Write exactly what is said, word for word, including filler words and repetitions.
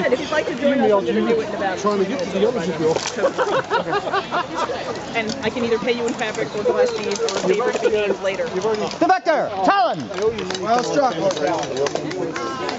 said, if you'd like to join us, I'm going to do it in about trying to get to the others, if you will. And I can either pay you in fabric or glass beads or a favor to be named later. The Vector, Talon! Well struck.